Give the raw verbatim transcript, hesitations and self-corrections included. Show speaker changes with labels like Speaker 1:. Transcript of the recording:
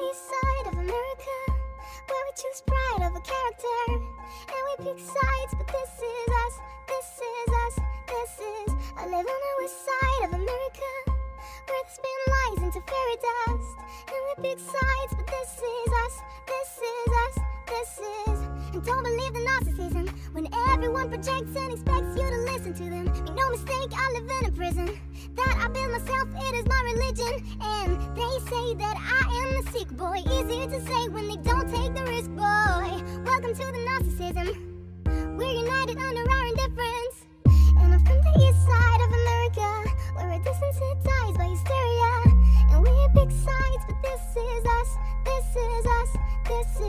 Speaker 1: east side of America, where we choose pride over character, and we pick sides, but this is us, this is us, this is. I live on the west side of America, where they spin lies into fairy dust, and we pick sides, but this is us, this is us, this is. And don't believe the narcissism when everyone projects and expects you to listen to them. Make no mistake, I live in a prison that I build myself, it is my religion. And they say that I am the sick boy, easier to say when they don't take the risk, boy. Welcome to the narcissism, we're united under our indifference. And I'm from the east side of America, where a distance it dies by hysteria, and we pick sides, but this is us, this is us, this is